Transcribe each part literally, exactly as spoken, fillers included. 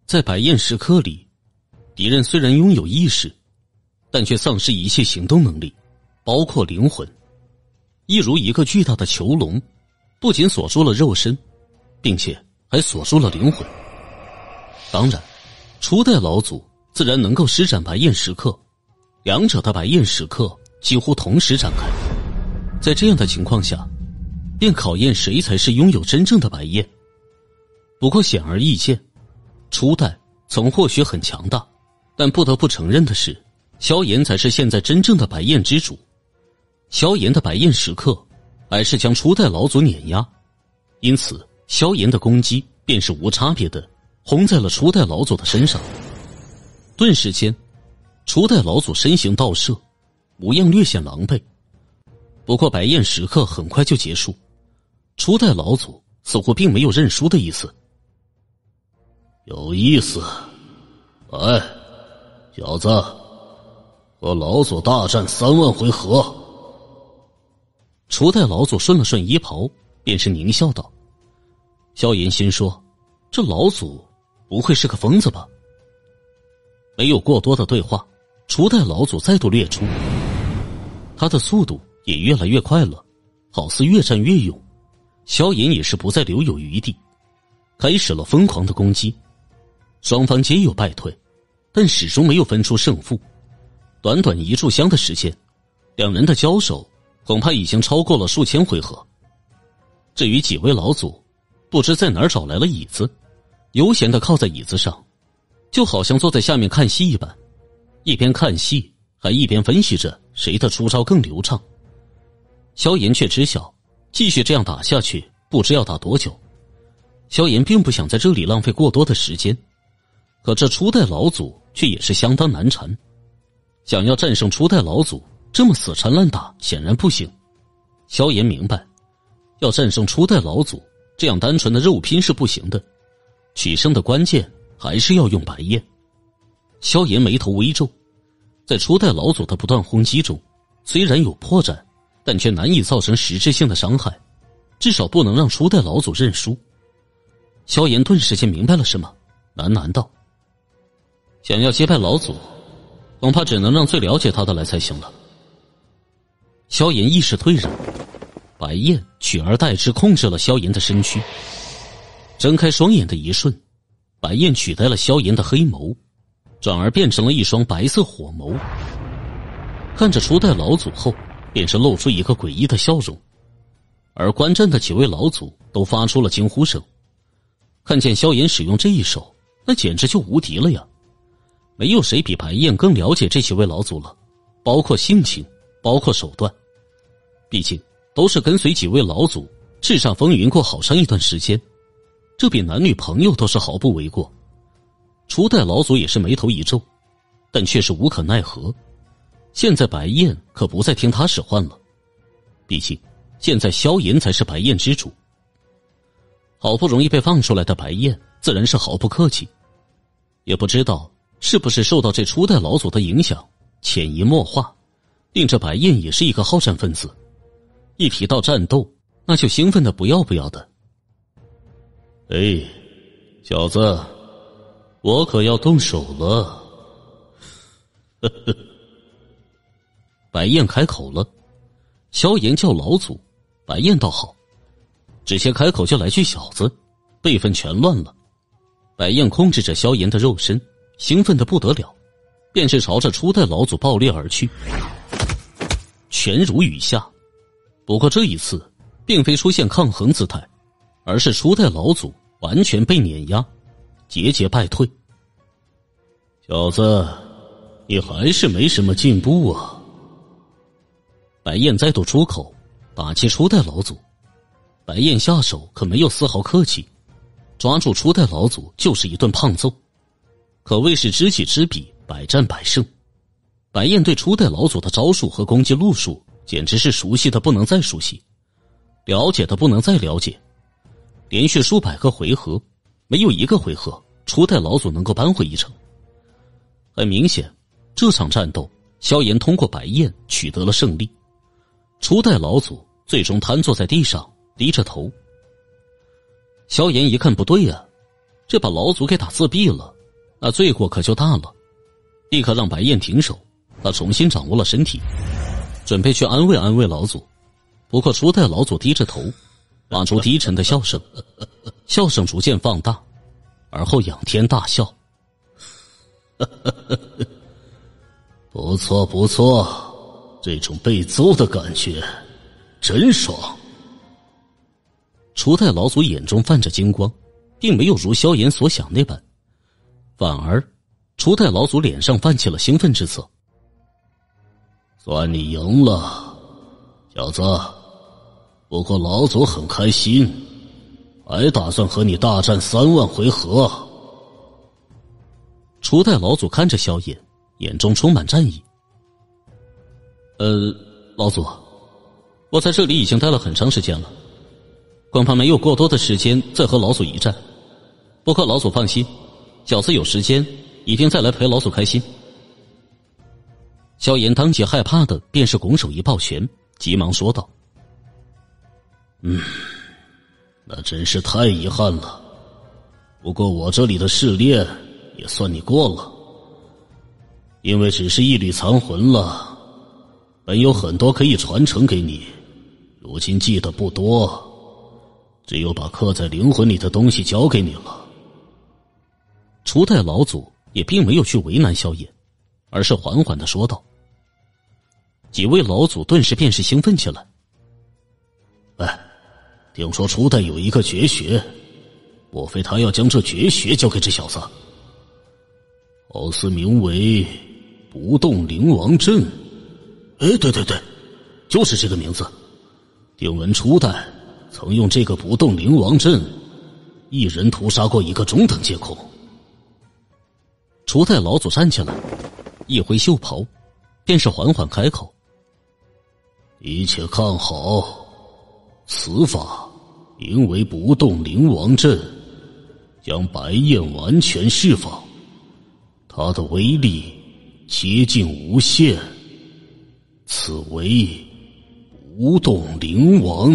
在百宴时刻里，敌人虽然拥有意识，但却丧失一切行动能力，包括灵魂。一如一个巨大的囚笼，不仅锁住了肉身，并且还锁住了灵魂。当然，初代老祖自然能够施展白焰时刻，两者的白焰时刻几乎同时展开。在这样的情况下，便考验谁才是拥有真正的白焰。不过显而易见，初代曾或许很强大，但不得不承认的是，萧炎才是现在真正的白焰之主。萧炎的白焰时刻还是将初代老祖碾压，因此萧炎的攻击便是无差别的轰在了初代老祖的身上。顿时间，初代老祖身形倒射，模样略显狼狈。不过白焰时刻很快就结束，初代老祖似乎并没有认输的意思。 有意思，来，小子，和老祖大战三万回合。 初代老祖顺了顺衣袍，便是狞笑道。萧炎心说，这老祖不会是个疯子吧？没有过多的对话，初代老祖再度掠出，他的速度也越来越快了，好似越战越勇。萧炎也是不再留有余地，开始了疯狂的攻击。双方皆有败退，但始终没有分出胜负。短短一炷香的时间，两人的交手恐怕已经超过了数千回合。至于几位老祖，不知在哪儿找来了椅子，悠闲地靠在椅子上，就好像坐在下面看戏一般，一边看戏还一边分析着谁的出招更流畅。萧炎却知晓继续这样打下去不知要打多久。萧炎并不想在这里浪费过多的时间，可这初代老祖却也是相当难缠，想要战胜初代老祖这么死缠烂打显然不行。萧炎明白，要战胜初代老祖这样单纯的肉拼是不行的，取胜的关键还是要用白焰。萧炎眉头微皱，在初代老祖的不断轰击中，虽然有破绽，但却难以造成实质性的伤害，至少不能让初代老祖认输。萧炎顿时间明白了什么，喃喃道：想要击败老祖，恐怕只能让最了解他的来才行了。萧炎意识退然，白焰取而代之控制了萧炎的身躯。睁开双眼的一瞬，白焰取代了萧炎的黑眸，转而变成了一双白色火眸。看着初代老祖后，便是露出一个诡异的笑容，而观战的几位老祖都发出了惊呼声。看见萧炎使用这一手，那简直就无敌了呀！没有谁比白焰更了解这几位老祖了，包括性情，包括手段。毕竟都是跟随几位老祖叱咤风云过好长一段时间，这比男女朋友都是毫不为过。初代老祖也是眉头一皱，但却是无可奈何。现在白焰可不再听他使唤了，毕竟现在萧炎才是白焰之主。好不容易被放出来的白焰自然是毫不客气，也不知道是不是受到这初代老祖的影响，潜移默化，令这白焰也是一个好战分子。一提到战斗，那就兴奋的不要不要的。 哎，小子，我可要动手了。 呵呵。白焰开口了，萧炎叫老祖，白焰倒好，直接开口就来句小子，辈分全乱了。白焰控制着萧炎的肉身，兴奋的不得了，便是朝着初代老祖爆裂而去，拳如雨下。不过这一次并非出现抗衡姿态，而是初代老祖完全被碾压，节节败退。 小子，你还是没什么进步啊。 白焰再度出口打击初代老祖，白焰下手可没有丝毫客气，抓住初代老祖就是一顿胖揍，可谓是知己知彼，百战百胜。白焰对初代老祖的招数和攻击路数简直是熟悉的不能再熟悉，了解的不能再了解。连续数百个回合，没有一个回合初代老祖能够扳回一城。很明显，这场战斗萧炎通过白焰取得了胜利。初代老祖最终瘫坐在地上，低着头。萧炎一看不对啊，这把老祖给打自闭了， 那罪过可就大了。立刻让白燕停手，他重新掌握了身体，准备去安慰安慰老祖。不过初代老祖低着头，发出低沉的笑声，笑声逐渐放大，而后仰天大笑。 不错不错，这种被揍的感觉真爽。 初代老祖眼中泛着金光，并没有如萧炎所想那般，反而初代老祖脸上泛起了兴奋之色。 算你赢了，小子，不过老祖很开心，还打算和你大战三万回合。 初代老祖看着萧炎，眼中充满战意。呃，老祖，我在这里已经待了很长时间了，恐怕没有过多的时间再和老祖一战。不过老祖放心，小子有时间一定再来陪老祖开心。萧炎当即害怕的便是拱手一抱拳，急忙说道： 嗯，那真是太遗憾了。不过我这里的试炼也算你过了，因为只是一缕残魂了，本有很多可以传承给你，如今记得不多，只有把刻在灵魂里的东西交给你了。 初代老祖也并没有去为难萧炎，而是缓缓地说道。几位老祖顿时便是兴奋起来。 哎，听说初代有一个绝学，莫非他要将这绝学交给这小子？好似名为不动灵王阵。哎，对对对，就是这个名字。听闻初代曾用这个不动灵王阵一人屠杀过一个中等阶空。 初代老祖站起来，一挥袖袍，便是缓缓开口： 一切看好，此法名为不动灵王阵，将白焰完全释放，它的威力接近无限，此为不动灵王。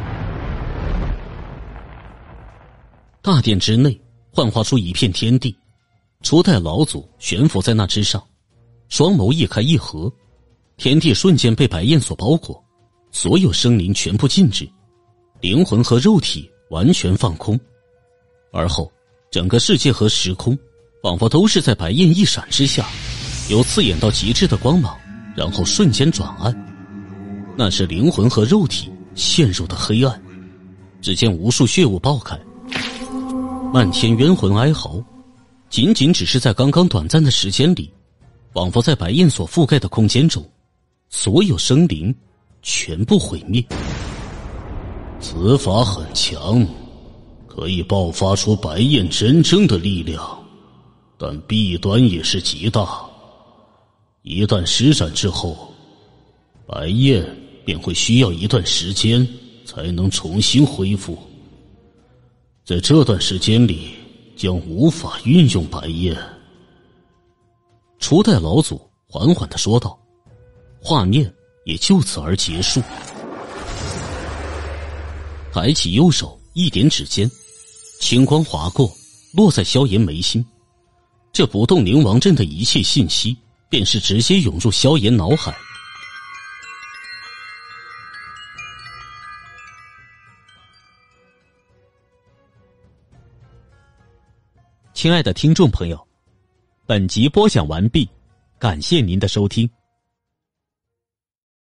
大殿之内幻化出一片天地，初代老祖悬浮在那之上，双眸一开一合，天地瞬间被白焰所包裹，所有生灵全部静止，灵魂和肉体完全放空，而后整个世界和时空仿佛都是在白焰一闪之下，由刺眼到极致的光芒，然后瞬间转暗，那是灵魂和肉体陷入的黑暗。只见无数血雾爆开，漫天冤魂哀嚎，仅仅只是在刚刚短暂的时间里，仿佛在白焰所覆盖的空间中，所有生灵全部毁灭。 此法很强，可以爆发出白焰真正的力量，但弊端也是极大。一旦施展之后，白焰便会需要一段时间才能重新恢复，在这段时间里将无法运用白焰。 初代老祖缓缓地说道，画面也就此而结束。抬起右手一点指尖，青光划过，落在萧炎眉心。这不动灵王阵的一切信息便是直接涌入萧炎脑海。亲爱的听众朋友，本集播讲完毕，感谢您的收听。